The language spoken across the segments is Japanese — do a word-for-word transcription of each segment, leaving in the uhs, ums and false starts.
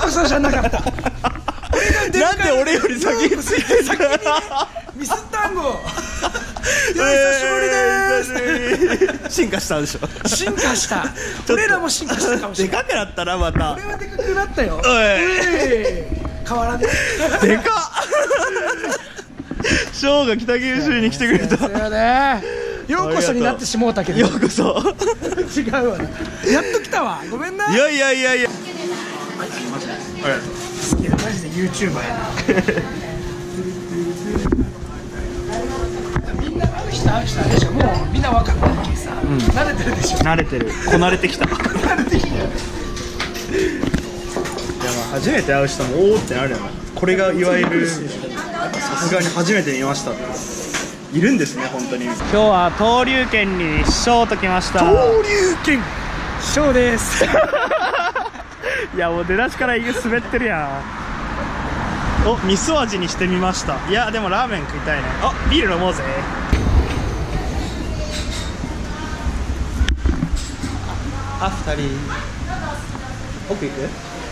こそじゃなかった。 なんで俺より先についてる。 ミス単語。いや久しぶりです。 進化したでしょ。 進化した。俺らも進化したかもしれない。 でかくなったなまた。 俺はでかくなったよ。 おい。 変わらね。 でかっ。ショーが北九州に来てくれた。 ようこそになってしもうたけど。 ようこそ。 違うわ。やっと来たわ。ごめんな。 いやいやいやいや。 ありがとう。好きだマジでユーチューバーやな。みんな会う人会う人あれでしょ。もうみんな分かったっけさ。慣れてるでしょ。 慣れてる。こなれてきた。 慣れてきた。 いやまあ初めて会う人もおおってなるよな。これがいわゆるさすがに初めて見ました。いるんですね本当に。今日は東龍軒にショーと来ました。 東龍軒ショーです。 いやもう出だしから滑ってるやん。お味噌味にしてみました。いやでもラーメン食いたいね。あビール飲もうぜ。あふたり奥行く。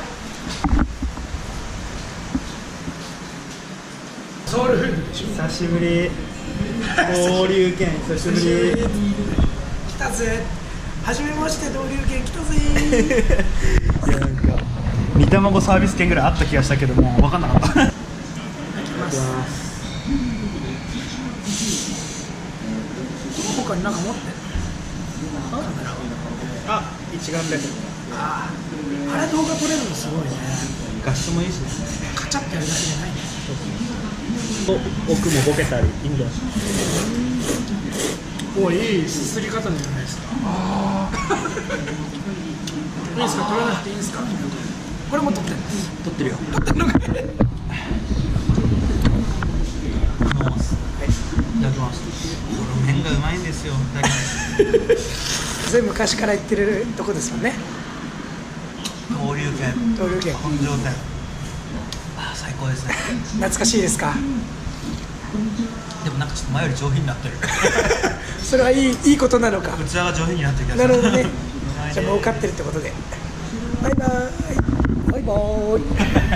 ソウルフードでしょ。 久しぶり。東龍軒久しぶり。 来たぜ。はじめまして東龍軒来たぜ。 いやなんか煮卵サービス券ぐらいあった気がしたけどもう分かんなかった。いただきます。 他に何か持ってる。 あ一眼レフ。 あああれ動画撮れるのすごいね。 画質もいいしね。 カチャってやるだけじゃないね。 と奥もボケたりいいんだよ。 おいいすすり方じゃないですか。ああいいですか。撮らなくていいですか。これも撮ってる。 撮ってるよ。 撮ってるのか。はい。いただきます。この麺がうまいんですよ。いただきます。 それ昔から言ってるとこですもんね。 東龍軒。 東龍軒。 本庄店。あ最高ですね。 懐かしいですか。 でもなんかちょっと前より上品になってる。 それはいいいいことなのか。 器が上品になってる気がする。 なるほどね。じゃあ儲かってるってことで。バイバーイ。バイバーイ。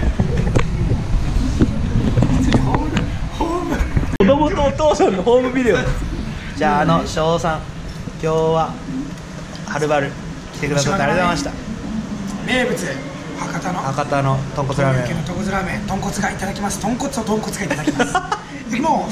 子供とお父さんのホームビデオ。じゃああの翔さん今日ははるばる来てくださってありがとうございました。 名物博多の博多の豚骨ラーメン。 豚骨ラーメン豚骨がいただきます。豚骨と豚骨がいただきます。いただきます。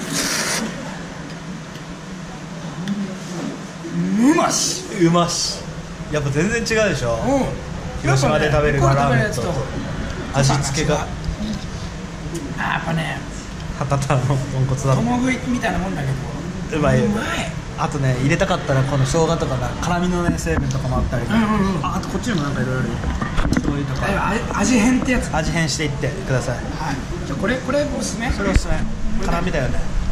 うましうまし。やっぱ全然違うでしょ。 うん。 広島で食べるラーメンと味付けが。 あやっぱね博多の豚骨だ。 共食いみたいなもんだけどうまいよ。 うまい。 あとね入れたかったらこの生姜とかが辛みのね成分とかもあったり。 うんうんうん。 あとこっちにもなんかいろいろあるよ。醤油とか味変ってやつ。 味変していってください。 はい。じゃあこれこれおすすめ。 それおすすめ。辛みだよね。